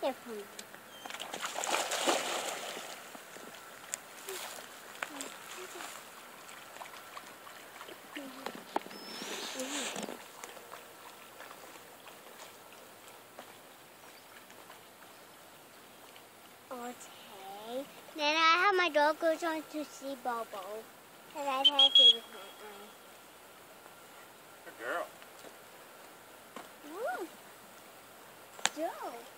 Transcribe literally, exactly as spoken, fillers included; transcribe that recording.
Here for me. Okay. Then I have my dog goes on to see Bobo. And I can't see with my eye. Good girl. Ooh. Joe.